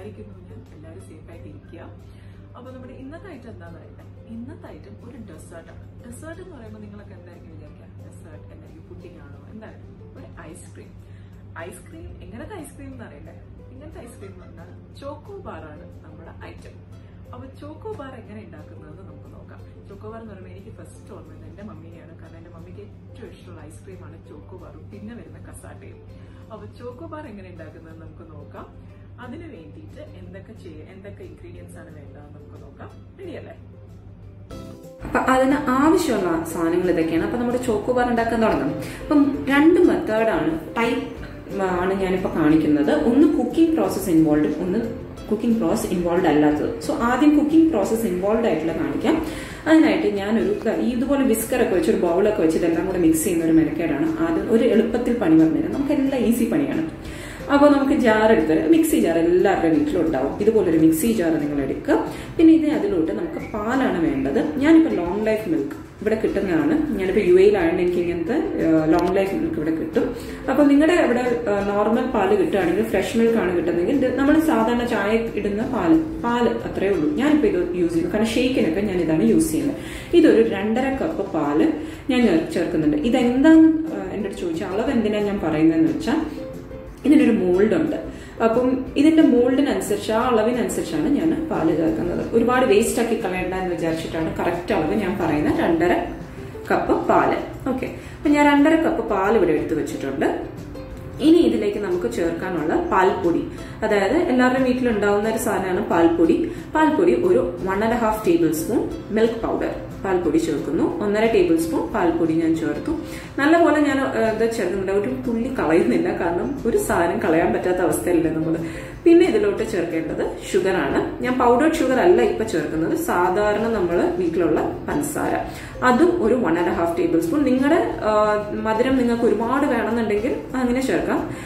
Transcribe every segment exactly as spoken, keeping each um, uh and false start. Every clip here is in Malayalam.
വിചാരിക്കുന്നു ഞാൻ എല്ലാവരും സേഫ് ആയിട്ട് ഇരിക്കുക. അപ്പൊ നമ്മുടെ ഇന്നത്തെ ഐറ്റം എന്താണെന്ന് അറിയാം. ഇന്നത്തെ ഐറ്റം ഒരു ഡെസേർട്ടാണ്. ഡെസേർട്ട് എന്ന് പറയുമ്പോൾ നിങ്ങളൊക്കെ എന്തായിരിക്കും വിചാരിക്കുക? ഡെസേർട്ട് എന്തായിരിക്കും? പുഡിംഗ് ആണോ? എന്താണ്? ഒരു ഐസ്ക്രീം. ഐസ്ക്രീം എങ്ങനത്തെ ഐസ്ക്രീം എന്ന് അറിയില്ല. ഇങ്ങനത്തെ ഐസ്ക്രീം എന്ന് പറഞ്ഞാൽ ചോക്കോ ബാറാണ് നമ്മുടെ ഐറ്റം. അപ്പൊ ചോക്കോ ബാർ എങ്ങനെ ഉണ്ടാക്കുന്നതെന്ന് നമുക്ക് നോക്കാം. ചോക്കോ ബാർ എന്ന് പറയുമ്പോൾ എനിക്ക് ഫസ്റ്റ് ഓർമ്മ എന്റെ മമ്മിനെയാണ്. കാരണം എന്റെ മമ്മിക്ക് ഏറ്റവും ഇഷ്ടമുള്ള ഐസ്ക്രീമാണ് ചോക്കോ ബാറും പിന്നെ വരുന്ന കസാട്ടയും. അപ്പൊ ചോക്കോ ബാർ എങ്ങനെ ഉണ്ടാക്കുന്നതെന്ന് നമുക്ക് നോക്കാം. അതിന് വേണ്ടിയിട്ട് എന്തൊക്കെ ചെയ്യ എന്തൊക്കെ ഇൻഗ്രീഡിയൻസ് ആണ് വേണ്ടതെന്ന് നമുക്ക് നോക്കാം. റെഡിയല്ലേ? അപ്പൊ അതിന് ആവശ്യമുള്ള സാധനങ്ങൾ ഇതൊക്കെയാണ്. അപ്പൊ നമ്മുടെ ചോക്കോ ബാർ ഉണ്ടാക്കാൻ തുടങ്ങാം. അപ്പം രണ്ട് മെത്തേഡാണ് ടൈപ്പ് ആണ് ഞാനിപ്പോ കാണിക്കുന്നത്. ഒന്ന് കുക്കിംഗ് പ്രോസസ് ഇൻവോൾവ്, ഒന്ന് കുക്കിംഗ് പ്രോസസ് ഇൻവോൾവ് അല്ലാത്തത്. സോ ആദ്യം കുക്കിംഗ് പ്രോസസ് ഇൻവോൾവ് ആയിട്ടുള്ള കാണിക്കാം. അതിനായിട്ട് ഞാനൊരു ഇതുപോലെ വിസ്കറൊക്കെ വെച്ച് ഒരു ബൗളൊക്കെ വെച്ച് ഇതെല്ലാം കൂടെ മിക്സ് ചെയ്യുന്ന ഒരു മെനക്കേടാണ്. ആദ്യം ഒരു എളുപ്പത്തിൽ പണി പറഞ്ഞുതരാം. നമുക്കെല്ലാം ഈസി പണിയാണ്. അപ്പോൾ നമുക്ക് ജാർ എടുത്ത് മിക്സി ജാർ എല്ലാവരുടെ വീട്ടിലും ഉണ്ടാവും. ഇതുപോലൊരു മിക്സി ജാർ നിങ്ങൾ എടുക്കുക. പിന്നെ ഇത് അതിലോട്ട് നമുക്ക് പാലാണ് വേണ്ടത്. ഞാനിപ്പോൾ ലോങ് ലൈഫ് മിൽക്ക് ഇവിടെ കിട്ടുന്നതാണ്. ഞാനിപ്പോൾ യു എയിലായതുകൊണ്ട് എനിക്ക് ഇങ്ങനത്തെ ലോങ് ലൈഫ് മിൽക്ക് ഇവിടെ കിട്ടും. അപ്പോൾ നിങ്ങളുടെ ഇവിടെ നോർമൽ പാല് കിട്ടുകയാണെങ്കിൽ ഫ്രഷ് മിൽക്ക് ആണ് കിട്ടുന്നതെങ്കിൽ നമ്മൾ സാധാരണ ചായ ഇടുന്ന പാല് പാല് അത്രയേ ഉള്ളൂ. ഞാനിപ്പോൾ ഇത് യൂസ് ചെയ്യുന്നു. കാരണം ഷേക്കിനൊക്കെ ഞാൻ ഇതാണ് യൂസ് ചെയ്യുന്നത്. ഇതൊരു രണ്ടര കപ്പ് പാല് ഞാൻ ചേർക്കുന്നുണ്ട്. ഇതെന്താന്ന് എൻ്റെ അടുത്ത് ചോദിച്ചാൽ അളവ് എന്തിനാണ് ഞാൻ പറയുന്നതെന്ന് വെച്ചാൽ ഇതിനൊരു മോൾഡ് ഉണ്ട്. അപ്പം ഇതിന്റെ മോൾഡിനനുസരിച്ച് ആ അളവിനനുസരിച്ചാണ് ഞാൻ പാല് ചേർക്കുന്നത്. ഒരുപാട് വേസ്റ്റ് ആക്കി കളയണ്ട എന്ന് വിചാരിച്ചിട്ടാണ് കറക്റ്റ് അളവ് ഞാൻ പറയുന്നത്. രണ്ടര കപ്പ് പാല്. ഓക്കെ, അപ്പൊ ഞാൻ രണ്ടര കപ്പ് പാൽ ഇവിടെ എടുത്തു വെച്ചിട്ടുണ്ട്. ഇനി ഇതിലേക്ക് നമുക്ക് ചേർക്കാനുള്ള പാൽപ്പൊടി, അതായത് എല്ലാവരുടെയും വീട്ടിലുണ്ടാവുന്ന ഒരു സാധനമാണ് പാൽപ്പൊടി. പാൽപ്പൊടി ഒരു one and half table spoon milk powder പാൽപ്പൊടി ചേർക്കുന്നു. ഒന്നര ടേബിൾ സ്പൂൺ പാൽപ്പൊടി ഞാൻ ചേർത്തു. നല്ലപോലെ ഞാൻ ഇത് ചേർക്കുന്നുണ്ട്. ഒരു തുള്ളി കളയുന്നില്ല, കാരണം ഒരു സാധനം കളയാൻ പറ്റാത്ത അവസ്ഥയല്ലേ നമ്മൾ. പിന്നെ ഇതിലോട്ട് ചേർക്കേണ്ടത് ഷുഗറാണ്. ഞാൻ പൗഡേർഡ് ഷുഗർ അല്ല ഇപ്പൊ ചേർക്കുന്നത്, സാധാരണ നമ്മൾ വീട്ടിലുള്ള പഞ്ചസാര. അതും ഒരു one and half table spoon. നിങ്ങളുടെ മധുരം നിങ്ങൾക്ക് ഒരുപാട് വേണമെന്നുണ്ടെങ്കിൽ അങ്ങനെ ചേർക്കാം.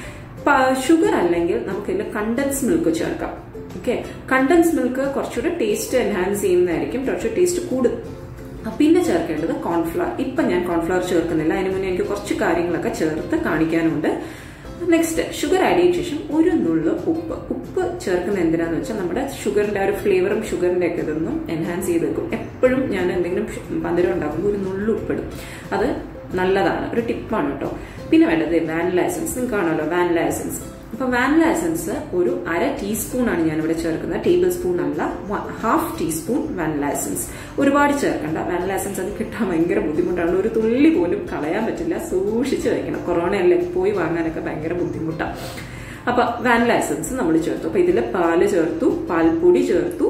ഷുഗർ അല്ലെങ്കിൽ നമുക്ക് ഇതിൽ കണ്ടൻസ് മിൽക്ക് ചേർക്കാം. ഓക്കെ, കണ്ടൻസ് മിൽക്ക് കുറച്ചുകൂടെ ടേസ്റ്റ് എൻഹാൻസ് ചെയ്യുന്നതായിരിക്കും, കുറച്ച് ടേസ്റ്റ് കൂടും. പിന്നെ ചേർക്കേണ്ടത് കോൺഫ്ലവർ. ഇപ്പൊ ഞാൻ കോൺഫ്ലവർ ചേർക്കുന്നില്ല, അതിന് മുന്നേ എനിക്ക് കുറച്ച് കാര്യങ്ങളൊക്കെ ചേർത്ത് കാണിക്കാനുണ്ട്. നെക്സ്റ്റ് ഷുഗർ ആഡ് ചെയ്ത ശേഷം ഒരു നുള്ള് ഉപ്പ്. ഉപ്പ് ചേർക്കുന്ന എന്തിനാന്ന് വെച്ചാൽ നമ്മുടെ ഷുഗറിന്റെ ആ ഒരു ഫ്ലേവറും ഷുഗറിന്റെ ഒക്കെ ഇതൊന്നും എൻഹാൻസ് ചെയ്ത് വെക്കും. എപ്പോഴും ഞാൻ എന്തെങ്കിലും പന്തരം ഉണ്ടാക്കുമ്പോൾ ഒരു നുള്ള് ഉപ്പിടും. അത് നല്ലതാണ്, ഒരു ടിപ്പാണ് കേട്ടോ. പിന്നെ വേണ്ടത് വാനില എസൻസ്. നിങ്ങൾക്ക് കാണുമല്ലോ വാനില എസൻസ്. അപ്പൊ വാനില എസൻസ് ഒരു അര ടീസ്പൂൺ ആണ് ഞാൻ ഇവിടെ ചേർക്കുന്നത്, ടേബിൾ സ്പൂൺ അല്ല, ഹാഫ് ടീസ്പൂൺ വാനില എസൻസ്. ഒരുപാട് ചേർക്കണ്ട. വാനില എസൻസ് അത് കിട്ടാൻ ഭയങ്കര ബുദ്ധിമുട്ടാണ്. ഒരു തുള്ളി പോലും കളയാൻ പറ്റില്ല, സൂക്ഷിച്ച് വയ്ക്കണം. കൊറോണയല്ലേ, പോയി വാങ്ങാനൊക്കെ ഭയങ്കര ബുദ്ധിമുട്ടാണ്. അപ്പൊ വാനില എസൻസ് നമ്മൾ ചേർത്തു. അപ്പൊ ഇതിൽ പാല് ചേർത്തു, പാൽപ്പൊടി ചേർത്തു,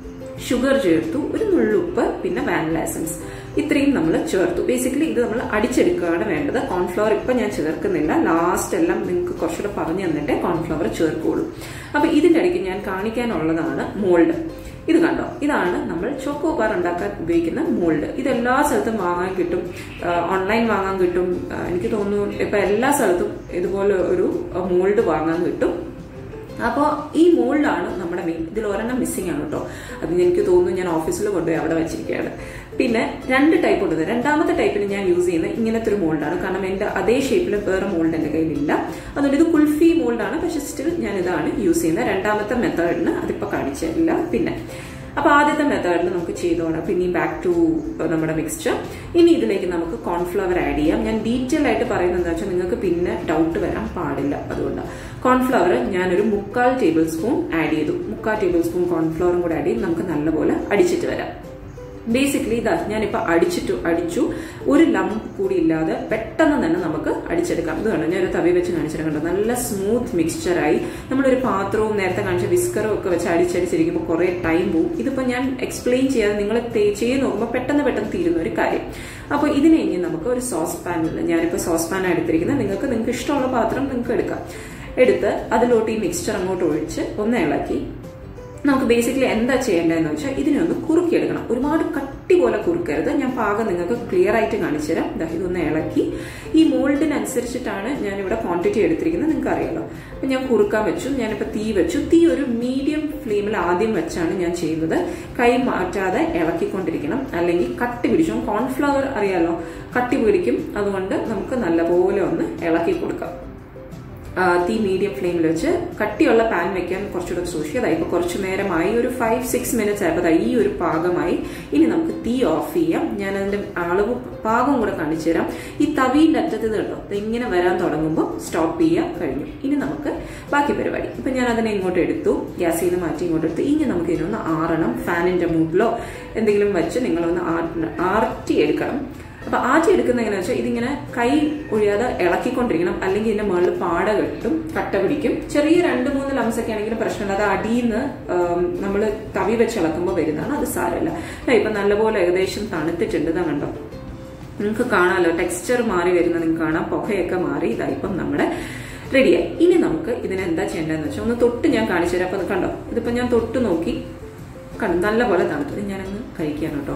ഷുഗർ ചേർത്തു, ഒരു നുള്ളുപ്പ്, പിന്നെ വാനില എസൻസ്. ഇത്രയും നമ്മൾ ചേർത്തു. ബേസിക്കലി ഇത് നമ്മൾ അടിച്ചെടുക്കുകയാണ് വേണ്ടത്. കോൺഫ്ലവർ ഇപ്പൊ ഞാൻ ചേർക്കുന്നില്ല, ലാസ്റ്റ് എല്ലാം നിങ്ങൾക്ക് കുറച്ചുകൂടെ പറഞ്ഞു തന്നിട്ട് കോൺഫ്ലവർ ചേർക്കുള്ളൂ. അപ്പൊ ഇതിന്റെ ഇടയ്ക്ക് ഞാൻ കാണിക്കാനുള്ളതാണ് മോൾഡ്. ഇത് കണ്ടോ, ഇതാണ് നമ്മൾ ചോക്കോ ബാർ ഉണ്ടാക്കാൻ ഉപയോഗിക്കുന്ന മോൾഡ്. ഇത് എല്ലാ സ്ഥലത്തും വാങ്ങാൻ കിട്ടും, ഓൺലൈൻ വാങ്ങാൻ കിട്ടും. എനിക്ക് തോന്നുന്നു ഇപ്പൊ എല്ലാ സ്ഥലത്തും ഇതുപോലെ ഒരു മോൾഡ് വാങ്ങാൻ കിട്ടും. അപ്പോൾ ഈ മോൾഡാണ് നമ്മുടെ മെയിൻ. ഇതിൽ ഒരെണ്ണം മിസ്സിംഗ് ആണ് കേട്ടോ. അത് എനിക്ക് തോന്നുന്നു ഞാൻ ഓഫീസിൽ കൊണ്ടുപോയി അവിടെ വെച്ചിരിക്കുകയാണ്. പിന്നെ രണ്ട് ടൈപ്പ് ഉണ്ട്. രണ്ടാമത്തെ ടൈപ്പിന് ഞാൻ യൂസ് ചെയ്യുന്നത് ഇങ്ങനത്തെ ഒരു മോൾഡാണ്. കാരണം എന്റെ അതേ ഷേപ്പിൽ വേറെ മോൾഡ് എന്റെ കയ്യിലില്ല. അതുകൊണ്ട് ഇത് കുൽഫി മോൾഡാണ്, പക്ഷെ സ്റ്റിൽ ഞാൻ ഇതാണ് യൂസ് ചെയ്യുന്നത്. രണ്ടാമത്തെ മെത്തേഡിന് അതിപ്പോ കാണിച്ചില്ല. പിന്നെ അപ്പൊ ആദ്യത്തെ മെത്തേഡിൽ നമുക്ക് ചെയ്തോണം. പിന്നെ ബാക്ക് ടു നമ്മുടെ മിക്സ്ചർ. ഇനി ഇതിലേക്ക് നമുക്ക് കോൺഫ്ലവർ ആഡ് ചെയ്യാം. ഞാൻ ഡീറ്റെയിൽ ആയിട്ട് പറയുന്നത് എന്താ വെച്ചാൽ നിങ്ങൾക്ക് പിന്നെ ഡൗട്ട് വരാൻ പാടില്ല. അതുകൊണ്ട് കോൺഫ്ലവർ ഞാനൊരു മുക്കാൽ ടേബിൾ സ്പൂൺ ആഡ് ചെയ്തു. മുക്കാൽ ടേബിൾ സ്പൂൺ കോൺഫ്ലവറും കൂടെ ആഡ് ചെയ്ത് നമുക്ക് നല്ലപോലെ അടിച്ചിട്ട് വരാം. ബേസിക്കലി ഇതാ ഞാനിപ്പോ അടിച്ചിട്ടു അടിച്ചു ഒരു ലംപ് കൂടി ഇല്ലാതെ പെട്ടെന്ന് തന്നെ നമുക്ക് അടിച്ചെടുക്കാം. ഇത് കണ്ടോ, ഞാൻ ഒരു തവി വെച്ച് കാണിച്ചിട്ടുണ്ട്. നല്ല സ്മൂത്ത് മിക്സ്ചറായി. നമ്മളൊരു പാത്രവും നേരത്തെ കാണിച്ച വിസ്കറും ഒക്കെ വെച്ച് അടിച്ചടിച്ചിരിക്കുമ്പോൾ കുറെ ടൈം പോകും. ഇതിപ്പോ ഞാൻ എക്സ്പ്ലെയിൻ ചെയ്യാതെ നിങ്ങൾ ചെയ്ത് നോക്കുമ്പോൾ പെട്ടെന്ന് പെട്ടെന്ന് തീരുന്ന ഒരു കാര്യം. അപ്പൊ ഇതിനെ ഇനി നമുക്ക് ഒരു സോസ് പാനിൽ, ഞാനിപ്പോ സോസ് പാനാണ് എടുത്തിരിക്കുന്നത്, നിങ്ങൾക്ക് നിങ്ങൾക്ക് ഇഷ്ടമുള്ള പാത്രം നിങ്ങൾക്ക് എടുക്കാം. എടുത്ത് അതിലോട്ട് ഈ മിക്സ്ചർ അങ്ങോട്ട് ഒഴിച്ച് ഒന്ന് ഇളക്കി നമുക്ക് ബേസിക്കലി എന്താ ചെയ്യേണ്ടതെന്ന് വെച്ചാൽ ഇതിനെ ഒന്ന് കുറുക്കിയെടുക്കണം. ഒരുപാട് കട്ടി പോലെ കുറുക്കരുത്. ഞാൻ പാകം നിങ്ങൾക്ക് ക്ലിയർ ആയിട്ട് കാണിച്ചു തരാം. ഇതൊന്ന് ഇളക്കി ഈ മോൾഡിനനുസരിച്ചിട്ടാണ് ഞാനിവിടെ ക്വാണ്ടിറ്റി എടുത്തിരിക്കുന്നത്, നിങ്ങൾക്ക് അറിയാലോ. അപ്പൊ ഞാൻ കുറുക്കാൻ വെച്ചു. ഞാനിപ്പോ തീ വെച്ചു. തീ ഒരു മീഡിയം ഫ്ലെയിമിൽ ആദ്യം വെച്ചാണ് ഞാൻ ചെയ്യുന്നത്. കൈ മാറ്റാതെ ഇളക്കിക്കൊണ്ടിരിക്കണം, അല്ലെങ്കിൽ കട്ടി പിടിച്ചു. കോൺഫ്ലവർ അറിയാലോ, കട്ടി പിടിക്കും. അതുകൊണ്ട് നമുക്ക് നല്ലപോലെ ഒന്ന് ഇളക്കി കൊടുക്കാം. തീ മീഡിയം ഫ്ലെയിമിൽ വെച്ച് കട്ടിയുള്ള പാൻ വെക്കാൻ കുറച്ചുകൂടെ സൂക്ഷിക്കുക. അതായത് ഇപ്പോൾ കുറച്ചു നേരമായി ഒരു ഫൈവ് സിക്സ് മിനിറ്റ്സ് ആയപ്പോൾ ഈ ഒരു പാകമായി. ഇനി നമുക്ക് തീ ഓഫ് ചെയ്യാം. ഞാൻ അതിന്റെ അളവ് പാകം കൂടെ കാണിച്ചു തരാം. ഈ തവീന്റെ അറ്റത്ത് കണ്ടോ ഇങ്ങനെ വരാൻ തുടങ്ങുമ്പോൾ സ്റ്റോപ്പ് ചെയ്യാൻ കഴിഞ്ഞു. ഇനി നമുക്ക് ബാക്കി പരിപാടി. ഇപ്പൊ ഞാൻ അതിനെ ഇങ്ങോട്ട് എടുത്തു, ഗ്യാസിൽ നിന്ന് മാറ്റി ഇങ്ങോട്ട് എടുത്തു. ഇനി നമുക്ക് ഇതിനൊന്ന് ആറണം. ഫാനിന്റെ മൂട്ടിലോ എന്തെങ്കിലും വെച്ച് നിങ്ങളൊന്ന് ആർട്ടി എടുക്കണം. അപ്പൊ ആറ്റി എടുക്കുന്ന എങ്ങനെയാ വെച്ചാൽ ഇതിങ്ങനെ കൈ ഒഴിയാതെ ഇളക്കിക്കൊണ്ടിരിക്കണം, അല്ലെങ്കിൽ ഇതിന്റെ മുകളിൽ പാട കെട്ടും, കട്ട പിടിക്കും. ചെറിയ രണ്ട് മൂന്ന് ലംസ് ഒക്കെ ആണെങ്കിലും പ്രശ്നമില്ല. അത് അടിയിൽ നിന്ന് നമ്മൾ തവി വെച്ച് ഇളക്കുമ്പോൾ വരുന്നതാണ്, അത് സാരമില്ല. ഇപ്പൊ നല്ലപോലെ ഏകദേശം തണുത്തിട്ടുണ്ട്. ഇതാ കണ്ടോ, നിങ്ങൾക്ക് കാണാമല്ലോ ടെക്സ്ചർ മാറി വരുന്നത് നിങ്ങൾക്ക് കാണാം. പുകയൊക്കെ മാറി. ഇതാ ഇപ്പം നമ്മുടെ റെഡിയായി. ഇനി നമുക്ക് ഇതിനെന്താ ചെയ്യേണ്ടതെന്ന് വെച്ചാൽ ഒന്ന് തൊട്ട് ഞാൻ കാണിച്ചു തരാം. അപ്പൊ അത് കണ്ടോ, ഇതിപ്പോ ഞാൻ തൊട്ട് നോക്കി കണ്ടു, നല്ല പോലെ തണുത്തത്. ഞാനങ്ങ് കഴിക്കാൻ കേട്ടോ,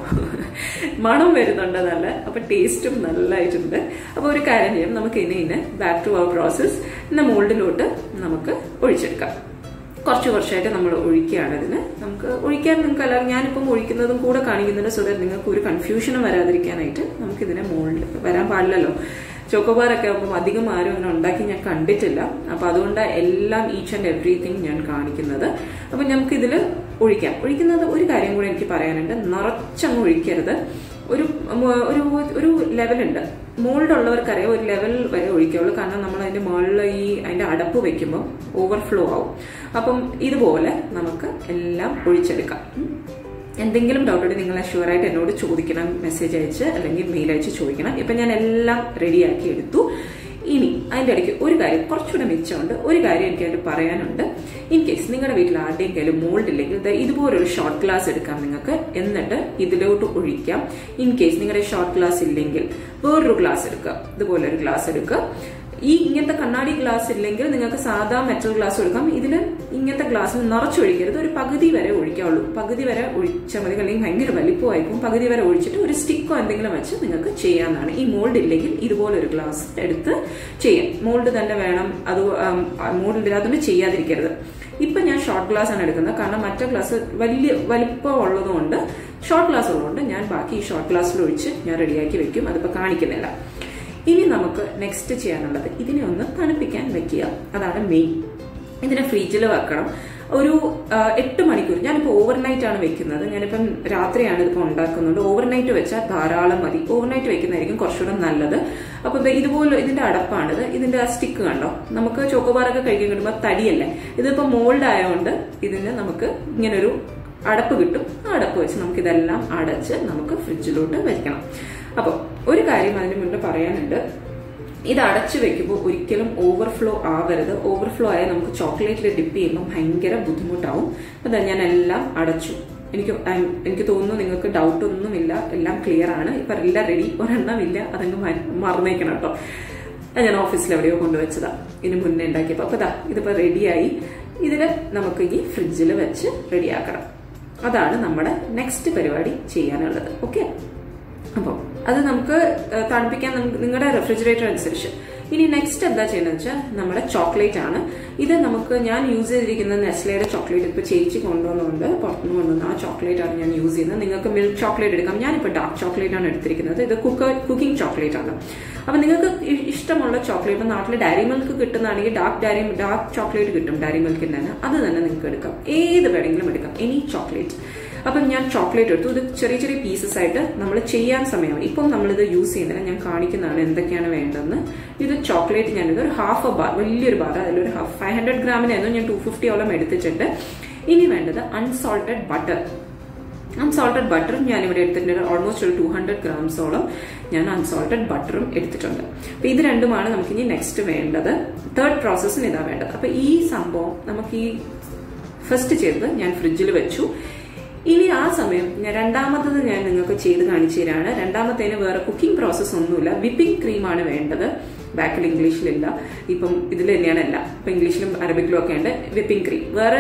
മണം വരുന്നുണ്ട് നല്ല. അപ്പൊ ടേസ്റ്റും നല്ലതായിട്ടുണ്ട്. അപ്പൊ ഒരു കാര്യം ചെയ്യാം, നമുക്ക് ഇനി ഇനി ബാക്ക് ടു അവർ പ്രോസസ്. ഇന്ന് മോൾഡിലോട്ട് നമുക്ക് ഒഴിച്ചെടുക്കാം. കുറച്ച് കുറച്ചായിട്ട് നമ്മൾ ഒഴിക്കുകയാണ് ഇതിന്. നമുക്ക് ഒഴിക്കാൻ നിങ്ങൾക്ക് അല്ല, ഞാനിപ്പം ഒഴിക്കുന്നതും കൂടെ കാണിക്കുന്നുണ്ട്, സോ ദാറ്റ് നിങ്ങൾക്ക് ഒരു കൺഫ്യൂഷനും വരാതിരിക്കാനായിട്ട്. നമുക്കിതിനെ മോൾഡ് വരാൻ പാടില്ലല്ലോ. ചോക്കോബാറൊക്കെ ആകുമ്പോൾ അധികം ആരും അങ്ങനെ ഉണ്ടാക്കി ഞാൻ കണ്ടിട്ടില്ല. അപ്പൊ അതുകൊണ്ട് എല്ലാം ഈച്ച് ആൻഡ് എവ്രിതിങ് ഞാൻ കാണിക്കുന്നത്. അപ്പൊ നമുക്ക് ഇതിൽ ഒഴിക്കാം. ഒഴിക്കുന്നത് ഒരു കാര്യം കൂടെ എനിക്ക് പറയാനുണ്ട്, നിറച്ചങ്ങ് ഒഴിക്കരുത്. ഒരു ഒരു ഒരു ലെവലുണ്ട്. മോൾഡ് ഉള്ളവർക്കറിയാം ഒരു ലെവൽ വരെ ഒഴിക്കുള്ളൂ. കാരണം നമ്മൾ അതിന്റെ മുകളിൽ ഈ അതിന്റെ അടപ്പ് വെക്കുമ്പോൾ ഓവർഫ്ലോ ആവും. അപ്പം ഇതുപോലെ നമുക്ക് എല്ലാം ഒഴിച്ചെടുക്കാം. എന്തെങ്കിലും ഡൗട്ട് ഉണ്ടെങ്കിൽ നിങ്ങൾ ഷുവറായിട്ട് എന്നോട് ചോദിക്കണം, മെസ്സേജ് അയച്ച് അല്ലെങ്കിൽ മെയിൽ അയച്ച് ചോദിക്കണം. ഇപ്പൊ ഞാൻ എല്ലാം റെഡിയാക്കി എടുത്തു. ഇനി അതിന്റെ ഇടയ്ക്ക് ഒരു കാര്യം കുറച്ചുകൂടെ മിച്ചമുണ്ട്. ഒരു കാര്യം എനിക്ക് അതിൽ പറയാനുണ്ട്. ഇൻ കേസ് നിങ്ങളുടെ വീട്ടിൽ ആരുടെയും കയ്യിൽ മോൾഡ് ഇല്ലെങ്കിൽ ഇതുപോലൊരു ഷോർട്ട് ഗ്ലാസ് എടുക്കാം നിങ്ങൾക്ക്, എന്നിട്ട് ഇതിലോട്ട് ഒഴിക്കാം. ഇൻ കേസ് നിങ്ങളുടെ ഷോർട്ട് ഗ്ലാസ് ഇല്ലെങ്കിൽ വേറൊരു ഗ്ലാസ് എടുക്കുക, ഇതുപോലൊരു ഗ്ലാസ് എടുക്കുക. ഈ ഇങ്ങനത്തെ കണ്ണാടി ഗ്ലാസ് ഇല്ലെങ്കിൽ നിങ്ങൾക്ക് സാധാ മെറ്റൽ ഗ്ലാസ് എടുക്കാം. ഇതിൽ ഇങ്ങനത്തെ ഗ്ലാസ്സിൽ നിറച്ചൊഴിക്കരുത്, ഒരു പകുതി വരെ ഒഴിക്കാവുള്ളൂ. പകുതി വരെ ഒഴിച്ചാൽ മതി, അല്ലെങ്കിൽ ഭയങ്കര വലിപ്പമായിരിക്കും. പകുതി വരെ ഒഴിച്ചിട്ട് ഒരു സ്റ്റിക്കോ എന്തെങ്കിലും വെച്ച് നിങ്ങൾക്ക് ചെയ്യാവുന്നതാണ്. ഈ മോൾഡ് ഇല്ലെങ്കിൽ ഇതുപോലെ ഒരു ഗ്ലാസ് എടുത്ത് ചെയ്യാം. മോൾഡ് തന്നെ വേണം, അത് മോൾഡ് ഇല്ലാത്തതുകൊണ്ട് ചെയ്യാതിരിക്കരുത്. ഇപ്പൊ ഞാൻ ഷോർട്ട് ഗ്ലാസ് ആണ് എടുക്കുന്നത്, കാരണം മറ്റേ ഗ്ലാസ് വലിയ വലിപ്പം ഉള്ളതുകൊണ്ട് ഷോർട്ട് ഗ്ലാസ് ഉള്ളതുകൊണ്ട് ഞാൻ ബാക്കി ഈ ഷോർട്ട് ഗ്ലാസ്സിൽ ഒഴിച്ച് ഞാൻ റെഡിയാക്കി വെക്കും. അതിപ്പോ കാണിക്കുന്നില്ല. ഇനി നമുക്ക് നെക്സ്റ്റ് ചെയ്യാനുള്ളത് ഇതിനെ ഒന്ന് തണുപ്പിക്കാൻ വെക്കുക. അതാണ് മെയിൻ. ഇതിനെ ഫ്രിഡ്ജിൽ വെക്കണം ഒരു എട്ട് മണിക്കൂർ. ഞാനിപ്പോൾ ഓവർനൈറ്റ് ആണ് വെക്കുന്നത്. ഞാനിപ്പം രാത്രിയാണ് ഇതിപ്പോൾ ഉണ്ടാക്കുന്നുണ്ട്. ഓവർനൈറ്റ് വെച്ചാൽ ധാരാളം മതി. ഓവർനൈറ്റ് വെക്കുന്നതായിരിക്കും കുറച്ചുകൂടെ നല്ലത്. അപ്പൊ ഇതുപോലെ ഇതിന്റെ അടപ്പാണിത്. ഇതിന്റെ ആ സ്റ്റിക്ക് കണ്ടോ, നമുക്ക് ചോക്കോബാറൊക്കെ കഴിക്കാൻ കിട്ടുമ്പോൾ തടിയല്ലേ. ഇതിപ്പോ മോൾഡ് ആയതുകൊണ്ട് ഇതിന് നമുക്ക് ഇങ്ങനൊരു അടപ്പ് കിട്ടും. ആ അടപ്പ് വെച്ച് നമുക്ക് ഇതെല്ലാം അടച്ച് നമുക്ക് ഫ്രിഡ്ജിലോട്ട് വെക്കണം. അപ്പൊ ഒരു കാര്യം അതിന് മുന്നേ പറയാനുണ്ട്. ഇത് അടച്ചു വെക്കുമ്പോൾ ഒരിക്കലും ഓവർഫ്ലോ ആവരുത്. ഓവർഫ്ലോ ആയാൽ നമുക്ക് ചോക്ലേറ്റിൽ ഡിപ്പ് ചെയ്യുമ്പോൾ ഭയങ്കര ബുദ്ധിമുട്ടാവും. അതാ ഞാൻ എല്ലാം അടച്ചു. എനിക്ക് എനിക്ക് തോന്നുന്നു നിങ്ങൾക്ക് ഡൗട്ട് ഒന്നുമില്ല, എല്ലാം ക്ലിയർ ആണ്. ഇപ്പൊ എല്ലാം റെഡി. ഒരെണ്ണം ഇല്ല, അതങ്ങ് മറന്നേക്കണം കേട്ടോ. ഞാൻ ഓഫീസിൽ എവിടെയോ കൊണ്ടുവച്ചതാ ഇതിന് മുന്നേ ഉണ്ടാക്കിയപ്പോ. അപ്പൊ ഇതാ ഇതിപ്പോ റെഡിയായി. ഇതിന് നമുക്ക് ഇനി ഫ്രിഡ്ജിൽ വെച്ച് റെഡിയാക്കണം. അതാണ് നമ്മുടെ നെക്സ്റ്റ് പരിപാടി ചെയ്യാനുള്ളത്. ഓക്കെ, അപ്പോൾ അത് നമുക്ക് തണുപ്പിക്കാൻ നിങ്ങളുടെ റെഫ്രിജറേറ്റർ അനുസരിച്ച്. ഇനി നെക്സ്റ്റ് എന്താ ചെയ്യുന്നത് വെച്ചാൽ നമ്മുടെ ചോക്ലേറ്റ് ആണ്. ഇത് നമുക്ക് ഞാൻ യൂസ് ചെയ്തിരിക്കുന്ന നെസ്ലയുടെ ചോക്ലേറ്റ് ഇപ്പൊ ചേച്ചി കൊണ്ടുവന്നുകൊണ്ട് പുറത്തുനിന്ന് കൊണ്ടുവന്ന ആ ചോക്ലേറ്റ് ആണ് ഞാൻ യൂസ് ചെയ്യുന്നത്. നിങ്ങൾക്ക് മിൽക്ക് ചോക്ലേറ്റ് എടുക്കാം. ഞാനിപ്പോൾ ഡാർക്ക് ചോക്ലേറ്റ് ആണ് എടുത്തിരിക്കുന്നത്. ഇത് കുക്ക് കുക്കിംഗ് ചോക്ലേറ്റ് ആണ്. അപ്പൊ നിങ്ങൾക്ക് ഇഷ്ടമുള്ള ചോക്ലേറ്റ് നാട്ടിൽ ഡയറി മിൽക്ക് കിട്ടുന്നതാണെങ്കിൽ ഡാർക്ക് ഡയറി ഡാർക്ക് ചോക്ലേറ്റ് കിട്ടും ഡയറി മിൽക്കിന്റെ തന്നെ, അത് തന്നെ നിങ്ങൾക്ക് എടുക്കാം. ഏത് വേണമെങ്കിലും എടുക്കാം, എനി ചോക്ലേറ്റ്. അപ്പം ഞാൻ ചോക്ലേറ്റ് എടുത്തു. ഇത് ചെറിയ ചെറിയ പീസസ് ആയിട്ട് നമ്മൾ ചെയ്യാൻ സമയമാണ്. ഇപ്പം നമ്മളിത് യൂസ് ചെയ്യുന്നില്ല, ഞാൻ കാണിക്കുന്നതാണ് എന്തൊക്കെയാണ് വേണ്ടതെന്ന്. ഇത് ചോക്ലേറ്റ് ഞാനിത് ഒരു ഹാഫ് എ ബാർ, വലിയൊരു ബാർ, അതിലൊരു ഹാഫ് ഫൈവ് ഹൺഡ്രഡ് ഗ്രാമിനായിരുന്നു ഞാൻ ടു ഫിഫ്റ്റിയോളം എടുത്തിട്ടുണ്ട്. ഇനി വേണ്ടത് അൺസോൾട്ടഡ് ബട്ടർ. അൺസോൾട്ടഡ് ബട്ടറും ഞാനിവിടെ എടുത്തിട്ടുണ്ട്. ഓൾമോസ്റ്റ് ഒരു ടു ഹൺഡ്രഡ് ഗ്രാംസോളം ഞാൻ അൺസോൾട്ടഡ് ബട്ടറും എടുത്തിട്ടുണ്ട്. അപ്പൊ ഇത് രണ്ടുമാണ് നമുക്ക് ഇനി നെക്സ്റ്റ് വേണ്ടത്. തേർഡ് പ്രോസസ്സിന് ഇതാ വേണ്ടത്. അപ്പൊ ഈ സംഭവം നമുക്ക് ഈ ഫസ്റ്റ് ചെയ്തത് ഞാൻ ഫ്രിഡ്ജിൽ വെച്ചു. ഇനി ആ സമയം ഞാൻ രണ്ടാമത്തത് ഞാൻ നിങ്ങൾക്ക് ചെയ്ത് കാണിച്ചു തരാണ്. രണ്ടാമത്തേന് വേറെ കുക്കിംഗ് പ്രോസസ്സ് ഒന്നുമില്ല. വിപ്പിംഗ് ക്രീമാണ് വേണ്ടത്. ബാക്കിൽ ഇംഗ്ലീഷിലില്ല, ഇപ്പം ഇതിൽ തന്നെയാണ് എല്ലാം. ഇപ്പൊ ഇംഗ്ലീഷിലും അറബിക്കിലും ഒക്കെ ഉണ്ട് വിപ്പിംഗ് ക്രീം. വേറെ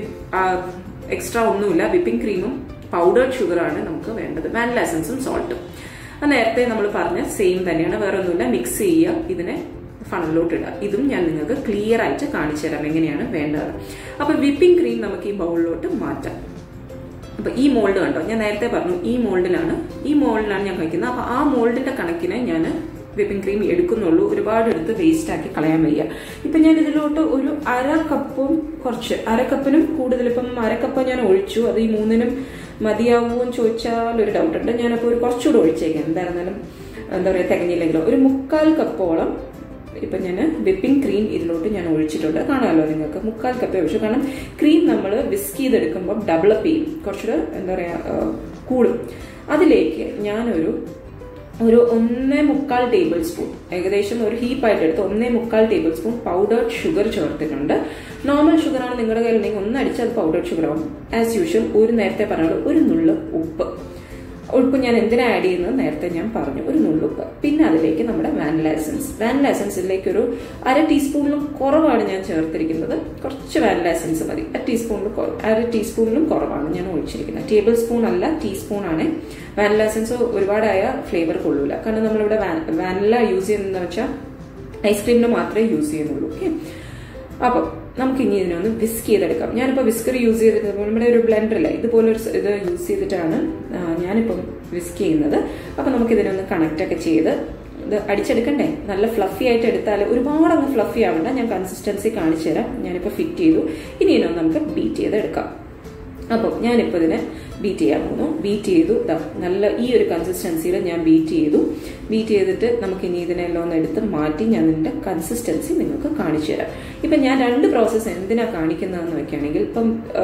എക്സ്ട്രാ ഒന്നുമില്ല. വിപ്പിംഗ് ക്രീമും പൗഡേർഡ് ഷുഗറാണ് നമുക്ക് വേണ്ടത്. വാനില എസൻസും സോൾട്ടും. അത് നേരത്തെ നമ്മൾ പറഞ്ഞ സെയിം തന്നെയാണ്, വേറെ ഒന്നുമില്ല. മിക്സ് ചെയ്യുക, ഇതിനെ ഫണലിലോട്ട് ഇടുക. ഇതും ഞാൻ നിങ്ങൾക്ക് ക്ലിയർ ആയിട്ട് കാണിച്ചു തരാം എങ്ങനെയാണ് വേണ്ടത്. അപ്പൊ വിപ്പിംഗ് ക്രീം നമുക്ക് ഈ ബൗളിലോട്ട് മാറ്റാം. അപ്പൊ ഈ മോൾഡ് കണ്ടോ, ഞാൻ നേരത്തെ പറഞ്ഞു ഈ മോൾഡിലാണ് ഈ മോൾഡിലാണ് ഞാൻ കഴിക്കുന്നത്. അപ്പൊ ആ മോൾഡിന്റെ കണക്കിന് ഞാൻ വിപ്പിംഗ് ക്രീം എടുക്കുന്നുള്ളൂ. ഒരുപാട് എടുത്ത് വേസ്റ്റ് ആക്കി കളയാൻ വയ്യ. ഇപ്പൊ ഞാൻ ഇതിലോട്ട് ഒരു അര കപ്പും കുറച്ച് അര കപ്പിനും കൂടുതൽ, ഇപ്പം അരക്കപ്പ് ഞാൻ ഒഴിച്ചു. അത് ഈ മൂന്നിനും മതിയാവുമോ എന്ന് ചോദിച്ചാൽ ഒരു ഡൗട്ട് ഉണ്ട്. ഞാനപ്പോൾ ഒരു കുറച്ചുകൂടെ ഒഴിച്ചേക്കാം, എന്തായിരുന്നാലും എന്താ പറയുക തികഞ്ഞില്ലെങ്കിലോ. ഒരു മുക്കാൽ കപ്പോളം ഇപ്പൊ ഞാൻ വിപ്പിംഗ് ക്രീം ഇതിലോട്ട് ഞാൻ ഒഴിച്ചിട്ടുണ്ട്. കാണാമല്ലോ നിങ്ങൾക്ക്, മുക്കാൽ കപ്പ് ഒഴിച്ചു. കാരണം ക്രീം നമ്മൾ വിസ്ക് ചെയ്തെടുക്കുമ്പോൾ ഡെവലപ്പ് ചെയ്യും, കുറച്ചുകൂടെ എന്താ പറയാ കൂടും. അതിലേക്ക് ഞാനൊരു ഒരു ഒന്നേ മുക്കാൽ ടേബിൾ സ്പൂൺ, ഏകദേശം ഒരു ഹീപ്പായിട്ട് എടുത്ത് ഒന്നേ മുക്കാൽ ടേബിൾ സ്പൂൺ പൗഡേർഡ് ഷുഗർ ചേർത്തിട്ടുണ്ട്. നോർമൽ ഷുഗർ ആണ് നിങ്ങളുടെ കയ്യിൽ ഉണ്ടെങ്കിൽ ഒന്ന് അടിച്ചാൽ അത് പൗഡേർഡ് ഷുഗർ ആവും. ആസ് യൂഷ്വൽ ഒരു നേരത്തെ പറഞ്ഞ ഒരു നുള്ള് ഉപ്പ്. ഉപ്പ് ഞാൻ എന്തിനാ ആഡ് ചെയ്യുന്നത് നേരത്തെ ഞാൻ പറഞ്ഞു, ഒരു നുള്ളുപ്പ്. പിന്നെ അതിലേക്ക് നമ്മുടെ വാനില എസൻസ്. വാനില എസൻസിലേക്ക് ഒരു അര ടീസ്പൂണിലും കുറവാണ് ഞാൻ ചേർത്തിരിക്കുന്നത്. കുറച്ച് വാനില എസൻസ് മതി. അര ടീസ്പൂണിലും അര ടീസ്പൂണിലും കുറവാണ് ഞാൻ ഒഴിച്ചിരിക്കുന്നത്. ടേബിൾ സ്പൂൺ അല്ല, ടീസ്പൂൺ ആണ്. വാനില എസൻസ് ഒരുപാടായ ഫ്ലേവർ കൊള്ളൂല. കാരണം നമ്മളിവിടെ വാനില യൂസ് ചെയ്യുന്നതെന്ന് വെച്ചാൽ ഐസ്ക്രീമിന് മാത്രമേ യൂസ് ചെയ്യുന്നുള്ളൂ. ഓക്കെ, അപ്പം നമുക്ക് ഇനി ഇതിനൊന്ന് വിസ്ക് ചെയ്തെടുക്കാം. ഞാനിപ്പോൾ വിസ്കർ യൂസ് ചെയ്തിട്ട് നമ്മുടെ ഒരു ബ്ലെൻഡറില്ല ഇതുപോലെ ഒരു ഇത് യൂസ് ചെയ്തിട്ടാണ് ഞാനിപ്പം വിസ്ക് ചെയ്യുന്നത്. അപ്പം നമുക്ക് ഇതിനൊന്ന് കണക്റ്റ് ഒക്കെ ചെയ്ത് ഇത് അടിച്ചെടുക്കണ്ടേ. നല്ല ഫ്ലഫി ആയിട്ട് എടുത്താൽ ഒരുപാട് അങ്ങ് ഫ്ലഫി ആവണ്ട. ഞാൻ കൺസിസ്റ്റൻസി കാണിച്ചു തരാം. ഞാനിപ്പോൾ ഫിറ്റ് ചെയ്തു. ഇനി ഇതിനൊന്ന് നമുക്ക് ബീറ്റ് ചെയ്തെടുക്കാം. അപ്പം ഞാനിപ്പോൾ ഇതിനെ ബീറ്റ് ചെയ്യാൻ പോകുന്നു. ബീറ്റ് ചെയ്തു, നല്ല ഈ ഒരു കൺസിസ്റ്റൻസിയിൽ ഞാൻ ബീറ്റ് ചെയ്തു. ബീറ്റ് ചെയ്തിട്ട് നമുക്ക് ഇനി ഇതിനെല്ലാം ഒന്ന് എടുത്ത് മാറ്റി ഞാൻ ഇതിന്റെ കൺസിസ്റ്റൻസി നിങ്ങൾക്ക് കാണിച്ചു തരാം. ഇപ്പം ഞാൻ രണ്ട് പ്രോസസ്സ് എന്തിനാ കാണിക്കുന്നതെന്ന് വെക്കുകയാണെങ്കിൽ, ഇപ്പം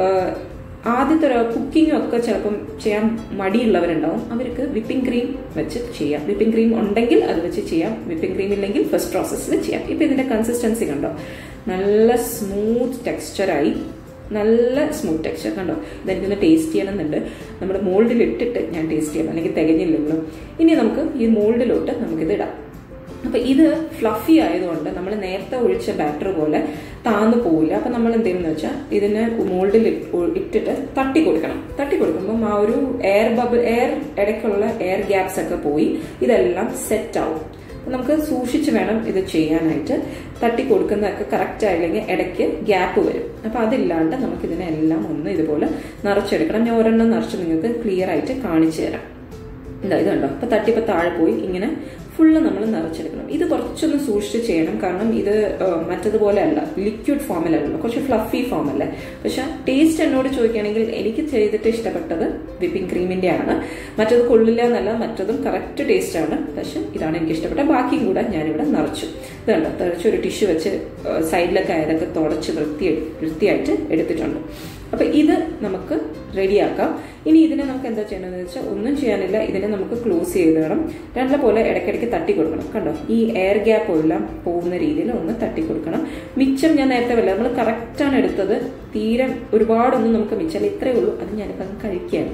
ആദ്യത്തെ ഒരു കുക്കിങ്ങും ഒക്കെ ചിലപ്പം ചെയ്യാൻ മടിയുള്ളവരുണ്ടാവും. അവർക്ക് വിപ്പിംഗ് ക്രീം വെച്ച് ചെയ്യാം. വിപ്പിംഗ് ക്രീം ഉണ്ടെങ്കിൽ അത് വെച്ച് ചെയ്യാം. വിപ്പിംഗ് ക്രീം ഇല്ലെങ്കിൽ ഫസ്റ്റ് പ്രോസസ്സിൽ ചെയ്യാം. ഇപ്പം ഇതിന്റെ കൺസിസ്റ്റൻസി കണ്ടോ, നല്ല സ്മൂത്ത് ടെക്സ്ചറായി, നല്ല സ്മൂത്ത് ടെക്സ്ചർ കണ്ടോ. ഇതെനിക്കൊന്ന് ടേസ്റ്റ് ചെയ്യണമെന്നുണ്ട്. നമ്മുടെ മോൾഡിൽ ഇട്ടിട്ട് ഞാൻ ടേസ്റ്റ് ചെയ്യണം, അല്ലെങ്കിൽ തികഞ്ഞില്ലെങ്കിലും. ഇനി നമുക്ക് ഈ മോൾഡിലോട്ട് നമുക്കിത് ഇടാം. അപ്പൊ ഇത് ഫ്ലഫി ആയതുകൊണ്ട് നമ്മൾ നേരത്തെ ഒഴിച്ച ബാറ്റർ പോലെ താന്നു പോവില്ല. അപ്പൊ നമ്മൾ എന്ത് ചെയ്യുന്നത് വെച്ചാൽ ഇതിനെ മോൾഡിൽ ഇട്ടിട്ട് തട്ടി കൊടുക്കണം. തട്ടി കൊടുക്കുമ്പോൾ ആ ഒരു എയർ ബബിൾ എയർ ഇടയ്ക്കുള്ള എയർ ഗ്യാപ്സ് ഒക്കെ പോയി ഇതെല്ലാം സെറ്റ് ആവും. നമുക്ക് സൂക്ഷിച്ച് വേണം ഇത് ചെയ്യാനായിട്ട്. തട്ടി കൊടുക്കുന്നതൊക്കെ കറക്റ്റ് ആയില്ലെങ്കിൽ ഇടയ്ക്ക് ഗ്യാപ്പ് വരും. അപ്പൊ അതില്ലാണ്ട് നമുക്ക് ഇതിനെല്ലാം ഒന്ന് ഇതുപോലെ നിറച്ചെടുക്കണം. ഞാൻ ഒരെണ്ണം നിറച്ച് നിങ്ങൾക്ക് ക്ലിയർ ആയിട്ട് കാണിച്ചു തരാം. എന്താ ഇത് കണ്ടോ, അപ്പൊ തട്ടിപ്പോ താഴെ പോയി ഇങ്ങനെ ഫുള്ള് നമ്മൾ നിറച്ചെടുക്കണം. ഇത് കുറച്ചൊന്ന് സൂക്ഷിച്ച് ചെയ്യണം. കാരണം ഇത് മറ്റതുപോലെ അല്ല, ലിക്വിഡ് ഫോമിലല്ലോ, കുറച്ച് ഫ്ലഫി ഫോം അല്ലേ. പക്ഷെ ടേസ്റ്റ് എന്നോട് ചോദിക്കുകയാണെങ്കിൽ എനിക്ക് ചെയ്തിട്ട് ഇഷ്ടപ്പെട്ടത് വിപ്പിംഗ് ക്രീമിന്റെ ആണ്. മറ്റത് കൊള്ളില്ല എന്നല്ല, മറ്റതും കറക്റ്റ് ടേസ്റ്റ് ആണ്. പക്ഷെ ഇതാണ് എനിക്ക് ഇഷ്ടപ്പെട്ടത്. ബാക്കിയും കൂടെ ഞാനിവിടെ നിറച്ചു. ഇത് കണ്ടോ, നിറച്ച് ഒരു ടിഷ്യൂ വെച്ച് സൈഡിലൊക്കെ ആയതൊക്കെ തുടച്ച് വൃത്തി വൃത്തിയായിട്ട് എടുത്തിട്ടുണ്ട്. അപ്പൊ ഇത് നമുക്ക് റെഡിയാക്കാം. ഇനി ഇതിനെ നമുക്ക് എന്താ ചെയ്യണമെന്ന് വെച്ചാൽ ഒന്നും ചെയ്യാനില്ല. ഇതിനെ നമുക്ക് ക്ലോസ് ചെയ്ത് വേണം. നല്ല പോലെ ഇടയ്ക്കിടയ്ക്ക് തട്ടി കൊടുക്കണം. കണ്ടോ, ഈ എയർ ഗ്യാപ്പ് എല്ലാം പോകുന്ന രീതിയിൽ ഒന്ന് തട്ടി കൊടുക്കണം. മിച്ചം ഞാൻ നേരത്തെ വല്ല നമ്മൾ കറക്റ്റാണ് എടുത്തത്. തീരെ ഒരുപാടൊന്നും നമുക്ക് മിച്ചം ഇത്രയേ ഉള്ളൂ. അത് ഞാനിപ്പോൾ കഴിക്കുകയാണ്.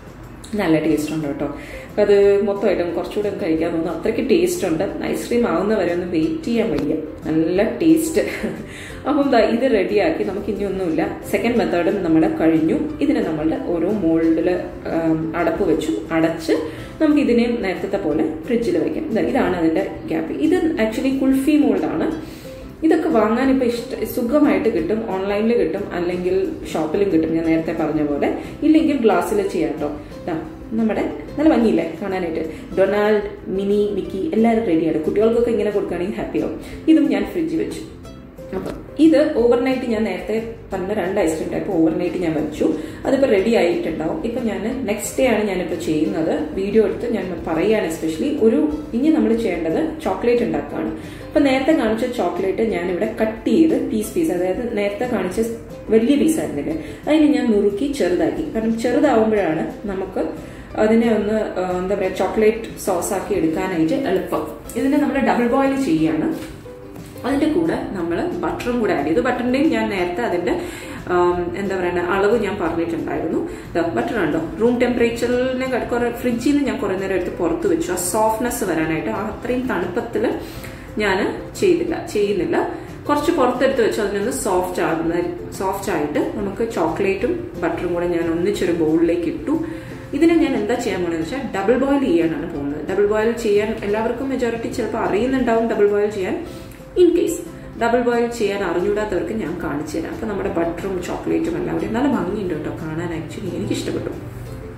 നല്ല ടേസ്റ്റ് ഉണ്ട് കേട്ടോ. അത് മൊത്തമായിട്ടും കുറച്ചുകൂടെ കഴിക്കാൻ തോന്നുന്നു, അത്രയ്ക്ക് ടേസ്റ്റ് ഉണ്ട്. ഐസ്ക്രീം ആവുന്നവരെ ഒന്ന് വെയിറ്റ് ചെയ്യാൻ വയ്യ, നല്ല ടേസ്റ്റ്. അപ്പം എന്താ ഇത് റെഡിയാക്കി നമുക്ക് ഇനി ഒന്നുമില്ല. സെക്കൻഡ് മെത്തേഡും നമ്മുടെ കഴിഞ്ഞു. ഇതിനെ നമ്മളുടെ ഓരോ മോൾഡിൽ അടപ്പ് വെച്ചു അടച്ച് നമുക്ക് ഇതിനെയും നേരത്തെ പോലെ ഫ്രിഡ്ജിൽ വയ്ക്കാം. ഇതാണ് അതിന്റെ ഗ്യാപ്പ്. ഇത് ആക്ച്വലി കുൾഫി മോൾഡാണ്. ഇതൊക്കെ വാങ്ങാൻ ഇപ്പൊ ഇഷ്ട സുഖമായിട്ട് കിട്ടും. ഓൺലൈനിൽ കിട്ടും, അല്ലെങ്കിൽ ഷോപ്പിലും കിട്ടും, ഞാൻ നേരത്തെ പറഞ്ഞ പോലെ. ഇല്ലെങ്കിൽ ഗ്ലാസ്സിൽ ചെയ്യാം കേട്ടോ. നമ്മുടെ നല്ല ഭംഗിയില്ലേ കാണാനായിട്ട്. ഡൊണാൾഡ്, മിനി, മിക്കി എല്ലാവരും റെഡിയാണ്. കുട്ടികൾക്കൊക്കെ ഇങ്ങനെ കൊടുക്കുകയാണെങ്കിൽ ഹാപ്പിയാവും. ഇതും ഞാൻ ഫ്രിഡ്ജിൽ വെച്ചു. അപ്പൊ ഇത് ഓവർനൈറ്റ് ഞാൻ നേരത്തെ പറഞ്ഞ രണ്ട് ഐസ്ക്രീം ടൈപ്പ് ഓവർനൈറ്റ് ഞാൻ വെച്ചു. അതിപ്പോൾ റെഡി ആയിട്ടുണ്ടാവും. ഇപ്പൊ ഞാൻ നെക്സ്റ്റ് ഡേ ആണ് ഞാനിപ്പോൾ ചെയ്യുന്നത്. വീഡിയോ എടുത്ത് ഞാൻ പറയുകയാണ്. എസ്പെഷ്യലി ഒരു ഇനി നമ്മൾ ചെയ്യേണ്ടത് ചോക്ലേറ്റ് ഉണ്ടാക്കുകയാണ്. അപ്പൊ നേരത്തെ കാണിച്ച ചോക്ലേറ്റ് ഞാനിവിടെ കട്ട് ചെയ്ത് പീസ് പീസ്, അതായത് നേരത്തെ കാണിച്ച വലിയ പീസായിരുന്നില്ലേ, അതിന് ഞാൻ നുറുക്കി ചെറുതാക്കി. കാരണം ചെറുതാവുമ്പോഴാണ് നമുക്ക് അതിനെ ഒന്ന് എന്താ പറയുക ചോക്ലേറ്റ് സോസ് ആക്കി എടുക്കാനായിട്ട് എളുപ്പം. ഇതിനെ നമ്മൾ ഡബിൾ ബോയിൽ ചെയ്യാണ്. അതിന്റെ കൂടെ നമ്മൾ ബട്ടറും കൂടെ ആഡ് ചെയ്തു. ബട്ടറിന്റെയും ഞാൻ നേരത്തെ അതിന്റെ എന്താ പറയുക അളവ് ഞാൻ പറഞ്ഞിട്ടുണ്ടായിരുന്നു. ബട്ടർ ഉണ്ടോ, റൂം ടെമ്പറേച്ചറിനെ കുറെ ഫ്രിഡ്ജിൽ നിന്ന് ഞാൻ കുറെ നേരം എടുത്ത് പുറത്ത് വെച്ചു, ആ സോഫ്റ്റ്നെസ് വരാനായിട്ട്. അത്രയും തണുപ്പത്തിൽ ഞാൻ ചെയ്തില്ല ചെയ്യുന്നില്ല കുറച്ച് പുറത്തെടുത്ത് വെച്ചു അതിനൊന്ന് സോഫ്റ്റ് ആകുന്ന സോഫ്റ്റ് ആയിട്ട് നമുക്ക് ചോക്ലേറ്റും ബട്ടറും കൂടെ ഞാൻ ഒന്നിച്ചൊരു ബൗളിലേക്ക് ഇട്ടു. ഇതിനെ ഞാൻ എന്താ ചെയ്യാൻ പോകുന്നത് വെച്ചാൽ ഡബിൾ ബോയിൽ ചെയ്യാനാണ് പോകുന്നത്. ഡബിൾ ബോയിൽ ചെയ്യാൻ എല്ലാവർക്കും മെജോറിറ്റി ചിലപ്പോൾ അറിയുന്നുണ്ടാവും ഡബിൾ ബോയിൽ ചെയ്യാൻ. ഇൻ കേസ് ഡബിൾ ബോയിൽ ചെയ്യാൻ അറിഞ്ഞൂടാത്തവർക്ക് ഞാൻ കാണിച്ചു തരാം. അപ്പൊ നമ്മുടെ ബട്ടറും ചോക്ലേറ്റും എല്ലാം കൂടി നല്ല ഭംഗിയുണ്ട് കേട്ടോ കാണാൻ. ആക്ച്വലി എനിക്ക് ഇഷ്ടപ്പെട്ടു.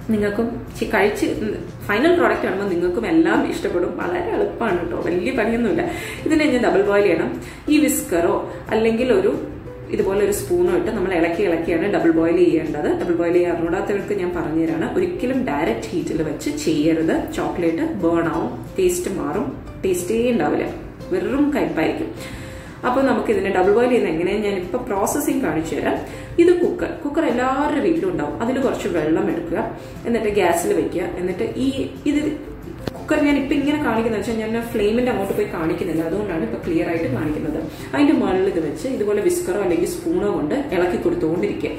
നിങ്ങൾക്കും കഴിച്ച് ഫൈനൽ പ്രോഡക്റ്റ് കാണുമ്പോൾ നിങ്ങൾക്കും എല്ലാം ഇഷ്ടപ്പെടും. വളരെ എളുപ്പമാണ് കേട്ടോ, വലിയ പണിയൊന്നുമില്ല. ഇതിനെ ഞാൻ ഡബിൾ ബോയിൽ ചെയ്യണം. ഈ വിസ്കറോ അല്ലെങ്കിൽ ഒരു ഇതുപോലെ ഒരു സ്പൂണോ ഇട്ട് നമ്മൾ ഇളക്കി ഇളക്കിയാണ് ഡബിൾ ബോയിൽ ചെയ്യേണ്ടത്. ഡബിൾ ബോയിൽ ചെയ്യാറുണ്ടാത്തവർക്ക് ഞാൻ പറഞ്ഞുതരാണ്. ഒരിക്കലും ഡയറക്റ്റ് ഹീറ്റിൽ വെച്ച് ചെയ്യരുത്. ചോക്ലേറ്റ് ബേൺ ആവും, ടേസ്റ്റ് മാറും, ടേസ്റ്റേ ഉണ്ടാവില്ല, വെറും കയ്പായിരിക്കും. അപ്പോൾ നമുക്ക് ഇതിനെ ഡബിൾ ബോയിൽ ചെയ്യുന്ന എങ്ങനെയാണ് ഞാൻ ഇപ്പൊ പ്രോസസ്സിങ് കാണിച്ചു തരാം. ഇത് കുക്കർ കുക്കർ എല്ലാവരുടെ വീട്ടിലും ഉണ്ടാവും. അതിൽ കുറച്ച് വെള്ളം എടുക്കുക, എന്നിട്ട് ഗ്യാസിൽ വെക്കുക. എന്നിട്ട് ഈ ഇത് കുക്കർ ഞാൻ ഇപ്പൊ ഇങ്ങനെ കാണിക്കുന്നത് വെച്ചാൽ ഞാൻ ഫ്ലെയിമിന്റെ അങ്ങോട്ട് പോയി കാണിക്കുന്നില്ല, അതുകൊണ്ടാണ് ഇപ്പൊ ക്ലിയർ ആയിട്ട് കാണിക്കുന്നത്. അതിന്റെ മുകളിൽ ഇത് വെച്ച് ഇതുപോലെ വിസ്കറോ അല്ലെങ്കിൽ സ്പൂണോ കൊണ്ട് ഇളക്കി കൊടുത്തുകൊണ്ടിരിക്കുക.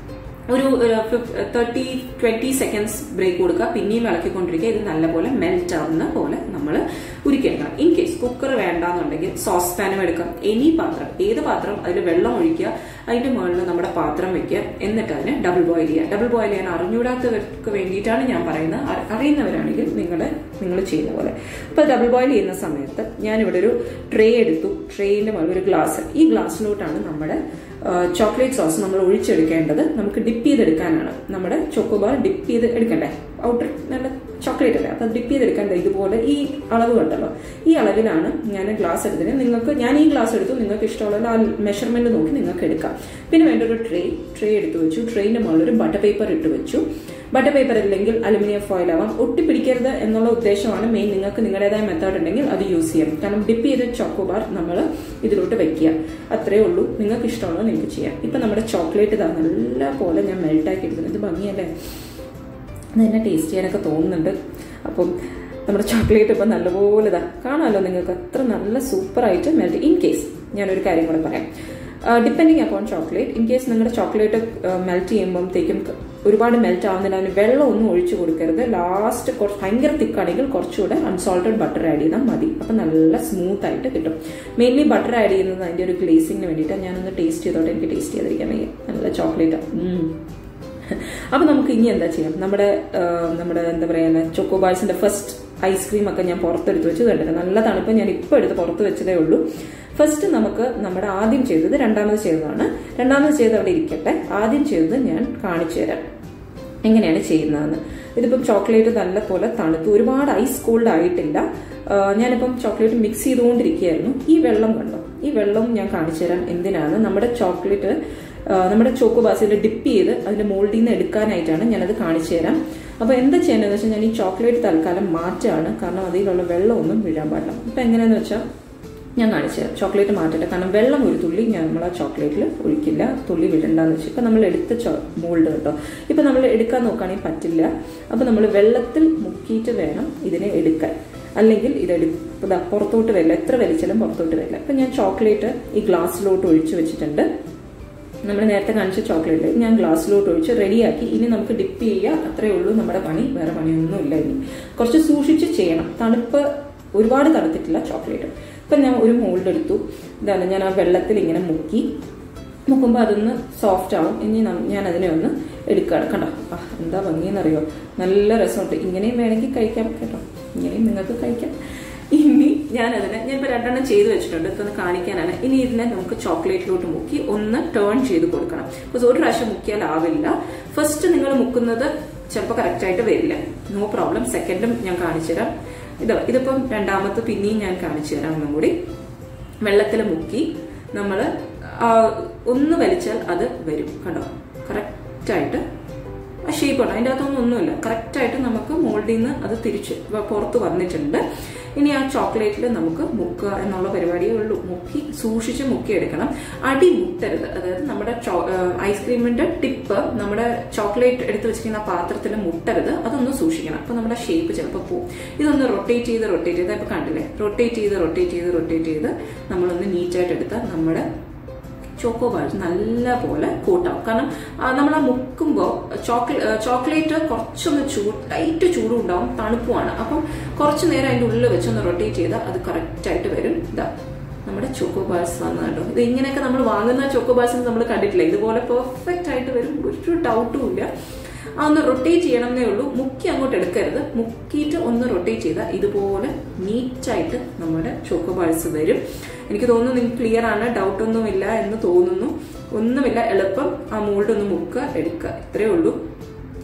ഒരു തേർട്ടി ട്വന്റി സെക്കൻഡ്സ് ബ്രേക്ക് കൊടുക്കുക, പിന്നെയും ഇളക്കിക്കൊണ്ടിരിക്കുക. ഇത് നല്ലപോലെ മെൽറ്റ് ആവുന്ന പോലെ നമ്മൾ ഉരുക്കിയെടുക്കണം. ഇൻ കേസ് കുക്കർ വേണ്ടാന്നുണ്ടെങ്കിൽ സോസ് പാനും എടുക്കാം. എനി പാത്രം, ഏത് പാത്രം, അതിൽ വെള്ളം ഒഴിക്കുക, അതിന്റെ മുകളിൽ നമ്മുടെ പാത്രം വെക്കുക, എന്നിട്ട് അതിനെ ഡബിൾ ബോയിൽ ചെയ്യുക. ഡബിൾ ബോയിൽ ചെയ്യാൻ അറിഞ്ഞൂടാത്തവർക്ക് വേണ്ടിയിട്ടാണ് ഞാൻ പറയുന്നത്. അറിയുന്നവരാണെങ്കിൽ നിങ്ങൾ നിങ്ങൾ ചെയ്യുന്ന പോലെ. ഇപ്പൊ ഡബിൾ ബോയിൽ ചെയ്യുന്ന സമയത്ത് ഞാനിവിടെ ഒരു ട്രേ എടുത്തു. ട്രേന്റെ മുകളിൽ ഒരു ഗ്ലാസ്. ഈ ഗ്ലാസ്സിലോട്ടാണ് നമ്മുടെ ചോക്ലേറ്റ് സോസ് നമ്മൾ ഒഴിച്ചെടുക്കേണ്ടത്. നമുക്ക് ഡിപ്പ് ചെയ്തെടുക്കാനാണ്. നമ്മുടെ ചോക്കോബാർ ഡിപ്പ് ചെയ്ത് എടുക്കണ്ടേ, ഔട്ടർ നല്ല ചോക്ലേറ്റ് അല്ലേ, അപ്പൊ ഡിപ്പ് ചെയ്തെടുക്കേണ്ടത് ഇതുപോലെ ഈ അളവ് കണ്ടല്ലോ, ഈ അളവിലാണ് ഞാൻ ഗ്ലാസ് എടുത്തത്. നിങ്ങൾക്ക് ഞാൻ ഈ ഗ്ലാസ് എടുത്തു, നിങ്ങൾക്ക് ഇഷ്ടമുള്ള ആ മെഷർമെന്റ് നോക്കി നിങ്ങൾക്ക് എടുക്കാം. പിന്നെ വേണ്ട ഒരു ട്രേ ട്രേ എടുത്തു വെച്ചു. ട്രെയിന്റെ മുകളിൽ ഒരു ബട്ടർ പേപ്പർ ഇട്ട് വെച്ചു. ബട്ടർ പേപ്പർ അല്ലെങ്കിൽ അലുമിനിയം ഫോയിൽ ആവാം. ഒട്ടിപ്പിടിക്കരുത് എന്നുള്ള ഉദ്ദേശമാണ് മെയിൻ. നിങ്ങൾക്ക് നിങ്ങളുടേതായ മെത്തേഡ് ഉണ്ടെങ്കിൽ അത് യൂസ് ചെയ്യാം. കാരണം ഡിപ്പ് ചെയ്ത ചോക്കോബാർ നമ്മൾ ഇതിലോട്ട് വെക്കുക, അത്രേ ഉള്ളൂ. നിങ്ങൾക്ക് ഇഷ്ടമുള്ളത് നിങ്ങൾക്ക് ചെയ്യാം. ഇപ്പൊ നമ്മുടെ ചോക്ലേറ്റ് ഇതാ നല്ല പോലെ ഞാൻ മെൽട്ടാക്കി എടുക്കുന്നത്. ഇത് ഭംഗിയല്ലേ, അതെന്നെ ടേസ്റ്റ് ചെയ്യാനൊക്കെ തോന്നുന്നുണ്ട്. അപ്പം നമ്മുടെ ചോക്ലേറ്റ് ഇപ്പം നല്ലപോലെ ഇതാ കാണാമല്ലോ നിങ്ങൾക്ക്, അത്ര നല്ല സൂപ്പറായിട്ട് മെൽറ്റ്. ഇൻ കേസ് ഞാനൊരു കാര്യം കൂടെ പറയാം. Depending upon chocolate, in case നിങ്ങളുടെ ചോക്ലേറ്റ് മെൽറ്റ് ചെയ്യുമ്പോഴത്തേക്കും ഒരുപാട് മെൽറ്റ് ആവുന്നില്ല, അതിന് വെള്ളം ഒന്നും ഒഴിച്ചു കൊടുക്കരുത്. ലാസ്റ്റ് കുറച്ച് ഭയങ്കര തിക്കാണെങ്കിൽ കുറച്ചുകൂടെ അൺസോൾട്ടഡ് ബട്ടർ ആഡ് ചെയ്താൽ മതി. അപ്പം നല്ല സ്മൂത്ത് ആയിട്ട് കിട്ടും. മെയിൻലി ബട്ടർ ആഡ് ചെയ്യുന്നത് അതിൻ്റെ ഒരു ഗ്ലേസിങ്ങിന് വേണ്ടിയിട്ടാണ്. ഞാനൊന്ന് ടേസ്റ്റ് ചെയ്തോട്ടെ, എനിക്ക് ടേസ്റ്റ് ചെയ്തിരിക്കാൻ വയ്യ. നല്ല ചോക്ലേറ്റാണ്. അപ്പൊ നമുക്ക് ഇനി എന്താ ചെയ്യാം, നമ്മുടെ നമ്മുടെ എന്താ പറയുക ചോക്കോബാർസിന്റെ ഫസ്റ്റ് ഐസ്ക്രീം ഒക്കെ ഞാൻ പുറത്തെടുത്ത് വെച്ച് കണ്ടില്ല. നല്ല തണുപ്പ്, ഞാൻ ഇപ്പൊ എടുത്ത് പുറത്ത് വെച്ചതേ ഉള്ളൂ. ഫസ്റ്റ് നമുക്ക് നമ്മുടെ ആദ്യം ചെയ്തത് രണ്ടാമത് ചെയ്തതാണ്. രണ്ടാമത് ചെയ്തത് അവിടെ ഇരിക്കട്ടെ. ആദ്യം ചെയ്തത് ഞാൻ കാണിച്ചു തരാം എങ്ങനെയാണ് ചെയ്യുന്നതെന്ന്. ഇതിപ്പം ചോക്ലേറ്റ് നല്ല പോലെ തണുത്തു, ഒരുപാട് ഐസ് കോൾഡ് ആയിട്ടില്ല. ഞാനിപ്പം ചോക്ലേറ്റ് മിക്സ് ചെയ്തുകൊണ്ടിരിക്കുകയായിരുന്നു. ഈ വെള്ളം കണ്ടോ, ഈ വെള്ളം ഞാൻ കാണിച്ചു തരാം എന്തിനാണ്. നമ്മുടെ ചോക്ലേറ്റ് നമ്മുടെ ചോക്കോബാസിൽ ഡിപ്പ് ചെയ്ത് അതിന്റെ മോൾഡിൽ നിന്ന് എടുക്കാനായിട്ടാണ്. ഞാനത് കാണിച്ചു തരാം. അപ്പൊ എന്താ ചെയ്യേണ്ടതെന്ന് വെച്ചാൽ ഞാൻ ഈ ചോക്ലേറ്റ് തൽക്കാലം മാറ്റാണ്, കാരണം അതിലുള്ള വെള്ളമൊന്നും വീഴാൻ പാടില്ല. ഇപ്പൊ എങ്ങനെയാന്ന് വെച്ചാൽ ഞാൻ കാണിച്ചു തരാം. ചോക്ലേറ്റ് മാറ്റട്ടെ, കാരണം വെള്ളം ഒരു തുള്ളി ഞാൻ നമ്മൾ ആ ചോക്ലേറ്റിൽ ഒഴിക്കില്ല, തുള്ളി വിടണ്ടെന്ന് വെച്ചാൽ. ഇപ്പൊ നമ്മൾ എടുത്ത മോൾഡ് കേട്ടോ, ഇപ്പൊ നമ്മൾ എടുക്കാൻ നോക്കുകയാണെങ്കിൽ പറ്റില്ല. അപ്പൊ നമ്മൾ വെള്ളത്തിൽ മുക്കിയിട്ട് വേണം ഇതിനെ എടുക്കാൻ, അല്ലെങ്കിൽ ഇതെടു പുറത്തോട്ട് വരില്ല, എത്ര വലിച്ചാലും പുറത്തോട്ട് വരില്ല. അപ്പൊ ഞാൻ ചോക്ലേറ്റ് ഈ ഗ്ലാസ്സിലോട്ട് ഒഴിച്ചു വെച്ചിട്ടുണ്ട്. നമ്മൾ നേരത്തെ കാണിച്ച ചോക്ലേറ്റ് ഞാൻ ഗ്ലാസ്സിലോട്ട് ഒഴിച്ച് റെഡിയാക്കി. ഇനി നമുക്ക് ഡിപ്പ് ചെയ്യുക, അത്രേ ഉള്ളൂ നമ്മുടെ പണി, വേറെ പണിയൊന്നും ഇല്ല. ഇനി കുറച്ച് സൂക്ഷിച്ച് ചെയ്യണം. തണുപ്പ് ഒരുപാട് തണുത്തിട്ടില്ല ചോക്ലേറ്റ്. ഇപ്പം ഞാൻ ഒരു മോൾഡ് എടുത്തു. ഇതാണ് ഞാൻ ആ വെള്ളത്തിൽ ഇങ്ങനെ മുക്കി, മുക്കുമ്പോൾ അതൊന്ന് സോഫ്റ്റ് ആവും. ഇനി ഞാൻ അതിനെ ഒന്ന് എടുക്കുകയാണ്. കണ്ടോ, ആ എന്താ ഭംഗിയെന്നറിയോ, നല്ല രസമുണ്ട്. ഇങ്ങനെയും വേണമെങ്കിൽ കഴിക്കാം കേട്ടോ, ഇങ്ങനെയും നിങ്ങൾക്ക് കഴിക്കാം. ഇനി ഞാനതിനെ ഞാനിപ്പോൾ രണ്ടെണ്ണം ചെയ്ത് വെച്ചിട്ടുണ്ട്, ഇതൊന്ന് കാണിക്കാനാണ്. ഇനി ഇതിനെ നമുക്ക് ചോക്ലേറ്റിലോട്ട് മുക്കി ഒന്ന് ടേൺ ചെയ്ത് കൊടുക്കണം. ബിക്കോസ് ഒരു പ്രാവശ്യം മുക്കിയാൽ ആവില്ല. ഫസ്റ്റ് നിങ്ങൾ മുക്കുന്നത് ചിലപ്പോൾ കറക്റ്റായിട്ട് വരില്ല, നോ പ്രോബ്ലം. സെക്കൻഡും ഞാൻ കാണിച്ചു തരാം. ഇത് ഇതിപ്പം രണ്ടാമത്തെ പിന്നെയും ഞാൻ കാണിച്ചു തരാം. ഒന്നും കൂടി വെള്ളത്തിൽ മുക്കി നമ്മൾ ഒന്ന് വലിച്ചാൽ അത് വരും. കണ്ടോ, കറക്റ്റായിട്ട് ആ ഷേപ്പ് ഉണ്ട്, അതിൻ്റെ അകത്തൊന്നും ഒന്നുമില്ല. കറക്റ്റായിട്ട് നമുക്ക് മോൾഡിൽ നിന്ന് അത് തിരിച്ച് പുറത്ത് വന്നിട്ടുണ്ട്. ഇനി ആ ചോക്ലേറ്റിൽ നമുക്ക് മുക്കുക എന്നുള്ള പരിപാടിയേ ഉള്ളൂ. മുക്കി സൂക്ഷിച്ച് മുക്കിയെടുക്കണം. അടി മുട്ടരുത്. അതായത് നമ്മുടെ ഐസ്ക്രീമിന്റെ ടിപ്പ് നമ്മുടെ ചോക്ലേറ്റ് എടുത്ത് വെച്ചിരിക്കുന്ന പാത്രത്തിൽ മുട്ടരുത്, അതൊന്ന് സൂക്ഷിക്കണം. അപ്പൊ നമ്മുടെ ഷേപ്പ് ചിലപ്പോൾ പോവും. ഇതൊന്ന് റൊട്ടേറ്റ് ചെയ്ത് റൊട്ടേറ്റ് ചെയ്ത് ഇപ്പൊ കണ്ടില്ലേ, റൊട്ടേറ്റ് ചെയ്ത് റൊട്ടേറ്റ് ചെയ്ത് റൊട്ടേറ്റ് ചെയ്ത് നമ്മളൊന്ന് നീറ്റായിട്ട് എടുത്താൽ നമ്മുടെ ചോക്കോബാർസ് നല്ല പോലെ കോട്ടാവും. കാരണം നമ്മൾ ആ മുക്കുമ്പോൾ ചോക്ലേ ചോക്ലേറ്റ് കുറച്ചൊന്ന് ചൂട് ടൈറ്റ് ചൂടും ഉണ്ടാവും, തണുപ്പുമാണ്. അപ്പം കുറച്ച് നേരം അതിൻ്റെ ഉള്ളിൽ വെച്ചൊന്ന് റൊട്ടേറ്റ് ചെയ്താൽ അത് കറക്റ്റായിട്ട് വരും. ഇതാ നമ്മുടെ ചോക്കോബാർസ് വന്നു കേട്ടോ. ഇത് ഇങ്ങനെയൊക്കെ നമ്മൾ വാങ്ങുന്ന ചോക്കോബാർസ് നമ്മൾ കണ്ടിട്ടില്ല, ഇതുപോലെ പെർഫെക്റ്റ് ആയിട്ട് വരും, ഒരു ഡൗട്ടും ഇല്ല. ആ ഒന്ന് റൊട്ടേറ്റ് ചെയ്യണമെന്നേ ഉള്ളൂ, മുക്കി അങ്ങോട്ട് എടുക്കരുത്. മുക്കിയിട്ട് ഒന്ന് റൊട്ടേറ്റ് ചെയ്താൽ ഇതുപോലെ നീറ്റായിട്ട് നമ്മുടെ ചോക്കോബാർസ് വരും. എനിക്ക് തോന്നുന്നു നിങ്ങൾക്ക് ക്ലിയർ ആണ്, ഡൗട്ടൊന്നുമില്ല എന്ന് തോന്നുന്നു. ഒന്നുമില്ല, എളുപ്പം ആ മോൾഡ് ഒന്ന് മുക്കുക, എടുക്കുക, ഇത്രയേ ഉള്ളൂ.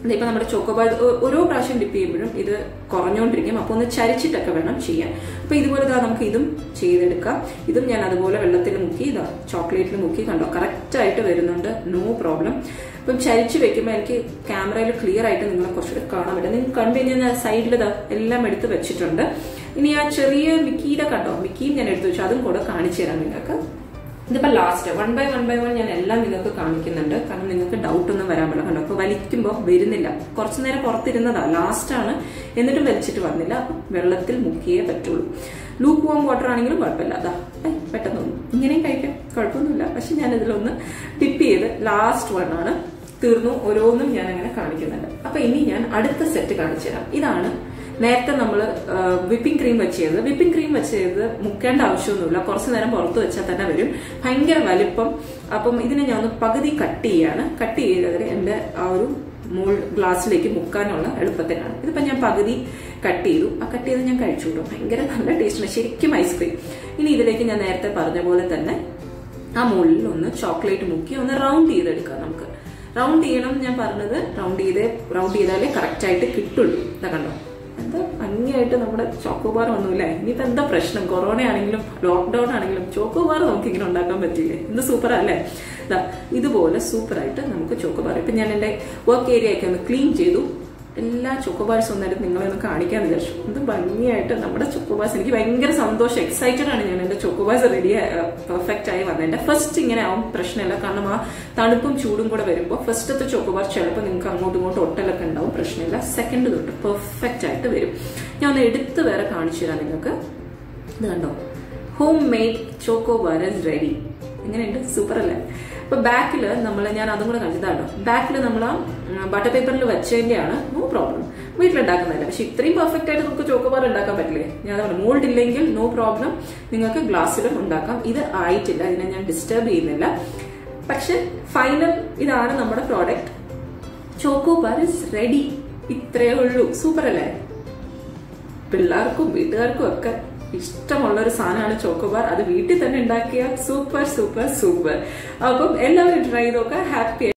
ഇപ്പൊ നമ്മുടെ ചോക്കോബാർ ഓരോ പ്രാവശ്യം ഡിപ്പ് ചെയ്യുമ്പോഴും ഇത് കുറഞ്ഞുകൊണ്ടിരിക്കും. അപ്പൊ ഒന്ന് ചരിച്ചിട്ടൊക്കെ വേണം ചെയ്യാൻ. അപ്പൊ ഇതുപോലെ നമുക്ക് ഇതും ചെയ്തെടുക്കാം. ഇതും ഞാൻ അതുപോലെ വെള്ളത്തിൽ മുക്കി ഇതാ ചോക്ലേറ്റിൽ മുക്കി കണ്ടോ കറക്റ്റ് ആയിട്ട് വരുന്നുണ്ട്, നോ പ്രോബ്ലം. അപ്പം ചരിച്ച് വെക്കുമ്പോൾ എനിക്ക് ക്യാമറയിൽ ക്ലിയർ ആയിട്ട് നിങ്ങളെ കുറച്ചുകൂടെ കാണാൻ പറ്റും. നിങ്ങൾക്ക് കണ്ടു കഴിഞ്ഞാൽ ഞാൻ സൈഡിൽ ഇതാ എല്ലാം എടുത്ത് വെച്ചിട്ടുണ്ട്. ഇനി ആ ചെറിയ മിക്കീടെ കണ്ടോ, മിക്കിയും ഞാൻ എടുത്തു വെച്ചു, അതും കൂടെ കാണിച്ചു തരാം നിങ്ങൾക്ക്. ഇതിപ്പോ last one by one by one ഞാൻ എല്ലാം നിങ്ങൾക്ക് കാണിക്കുന്നുണ്ട്, കാരണം നിങ്ങൾക്ക് ഡൗട്ട് ഒന്നും വരാൻ പറ്റില്ല. കണ്ടോ അപ്പൊ വലിക്കുമ്പോൾ വരുന്നില്ല, കുറച്ചു നേരം പുറത്തിരുന്നതാ, ലാസ്റ്റ് ആണ് എന്നിട്ടും വലിച്ചിട്ട് വന്നില്ല. അപ്പൊ വെള്ളത്തിൽ മുക്കിയേ പറ്റുള്ളൂ. ലൂക്ക് വാം വാട്ടർ ആണെങ്കിലും കുഴപ്പമില്ല. അതാ പെട്ടെന്ന് തോന്നും ഇങ്ങനെയും കഴിക്കാം, കുഴപ്പമൊന്നുമില്ല. പക്ഷെ ഞാൻ ഇതിലൊന്ന് ടിപ്പ് ചെയ്ത് ലാസ്റ്റ് വൺ ആണ്, തീർന്നു. ഓരോന്നും ഞാൻ അങ്ങനെ കാണിക്കുന്നുണ്ട്. അപ്പൊ ഇനി ഞാൻ അടുത്ത സെറ്റ് കാണിച്ചു തരാം. ഇതാണ് നേരത്തെ നമ്മൾ വിപ്പിംഗ് ക്രീം വെച്ച് ചെയ്തത്. വിപ്പിംഗ് ക്രീം വെച്ച് ചെയ്ത് മുക്കേണ്ട ആവശ്യമൊന്നുമില്ല, കുറച്ചു നേരം പുറത്ത് വെച്ചാൽ തന്നെ വരും. ഭയങ്കര വലിപ്പം. അപ്പം ഇതിനെ ഞാൻ ഒന്ന് പകുതി കട്ട് ചെയ്യാണ്. കട്ട് ചെയ്തതിൽ എന്റെ ആ ഒരു മോൾ ഗ്ലാസ്സിലേക്ക് മുക്കാനുള്ള എളുപ്പത്തിനാണ്. ഇതിപ്പോ ഞാൻ പകുതി കട്ട് ചെയ്തു. ആ കട്ട് ചെയ്ത് ഞാൻ കഴിച്ചു കിട്ടും, ഭയങ്കര നല്ല ടേസ്റ്റാണ്, ശരിക്കും ഐസ്ക്രീം. ഇനി ഇതിലേക്ക് ഞാൻ നേരത്തെ പറഞ്ഞ പോലെ തന്നെ ആ മുകളിൽ ഒന്ന് ചോക്ലേറ്റ് മുക്കി ഒന്ന് റൗണ്ട് ചെയ്തെടുക്കാം. നമുക്ക് റൗണ്ട് ചെയ്യണം ഞാൻ പറഞ്ഞത്, റൗണ്ട് ചെയ്തേ റൗണ്ട് ചെയ്താലേ കറക്റ്റ് ആയിട്ട് കിട്ടുള്ളൂ. ഇതാ കണ്ടോ എന്താ ഭംഗിയായിട്ട് നമ്മുടെ ചോക്കോബാർ ഒന്നുമില്ലേ. ഇനിയിപ്പോ എന്താ പ്രശ്നം, കൊറോണ ആണെങ്കിലും ലോക്ക്ഡൌൺ ആണെങ്കിലും ചോക്കോബാർ നമുക്ക് ഇങ്ങനെ ഉണ്ടാക്കാൻ പറ്റില്ലേ, എന്ത് സൂപ്പറാ അല്ലേ. ഇതുപോലെ സൂപ്പറായിട്ട് നമുക്ക് ചോക്കോബാർ. ഇപ്പൊ ഞാൻ എന്റെ വർക്ക് ഏരിയ ഒക്കെ ഒന്ന് ക്ലീൻ ചെയ്തു. എല്ലാ ചോക്കോബാർസ് ഒന്നായിട്ട് നിങ്ങളെ ഒന്ന് കാണിക്കാന്ന് വിചാരിച്ചു. എന്ത് ഭംഗിയായിട്ട് നമ്മുടെ ചോക്കോബാർസ്, എനിക്ക് ഭയങ്കര സന്തോഷം, എക്സൈറ്റഡ് ആണ് ഞാൻ. എന്റെ ചോക്കോബാർസ് റെഡി പെർഫെക്റ്റ് ആയി വന്നത്. എന്റെ ഫസ്റ്റ് ഇങ്ങനെ ആവും പ്രശ്നമില്ല, കാരണം ആ തണുപ്പും ചൂടും കൂടെ വരുമ്പോൾ ഫസ്റ്റത്തെ ചോക്കോബാർ ചിലപ്പോൾ നിങ്ങൾക്ക് അങ്ങോട്ടും ഇങ്ങോട്ടും ഒട്ടലൊക്കെ ഉണ്ടാവും, പ്രശ്നമില്ല. സെക്കൻഡ് തൊട്ട് പെർഫെക്റ്റ് ആയിട്ട് വരും. ഞാൻ ഒന്ന് എടുത്ത് വേറെ കാണിച്ചു തരാം നിങ്ങൾക്ക്. ഇത് കണ്ടോ, home made chocobar is ready. എങ്ങനെയുണ്ട്, സൂപ്പർ അല്ലേ. അപ്പൊ ബാക്കില് നമ്മൾ ഞാൻ അതും കൂടെ കണ്ടതാണോ, ബാക്കിൽ നമ്മൾ ആ ബട്ടർ പേപ്പറിൽ വെച്ചതിന്റെയാണ്, നോ പ്രോബ്ലം. വീട്ടിലുണ്ടാക്കുന്നതല്ല, പക്ഷെ ഇത്രയും പെർഫെക്റ്റ് ആയിട്ട് നമുക്ക് ചോക്കോബാർ ഉണ്ടാക്കാൻ പറ്റില്ലേ. ഞാൻ പറഞ്ഞു മോൾഡ് ഇല്ലെങ്കിൽ നോ പ്രോബ്ലം, നിങ്ങൾക്ക് ഗ്ലാസ്സിലും ഉണ്ടാക്കാം. ഇത് ആയിട്ടില്ല, ഇതിനെ ഞാൻ ഡിസ്റ്റർബ് ചെയ്യുന്നില്ല. പക്ഷെ ഫൈനൽ ഇതാണ് നമ്മുടെ പ്രോഡക്റ്റ്. Chocobar is ready. ഇത്രയേ ഉള്ളൂ. സൂപ്പർ അല്ലേ. പിള്ളേർക്കും വീട്ടുകാർക്കും ഒക്കെ ഇഷ്ടമുള്ള ഒരു സാധനമാണ് ചോക്കോബാർ. അത് വീട്ടിൽ തന്നെ ഉണ്ടാക്കിയ സൂപ്പർ സൂപ്പർ സൂപ്പർ. അപ്പം എല്ലാവരും ട്രൈ ചെയ്ത് നോക്കാം. ഹാപ്പി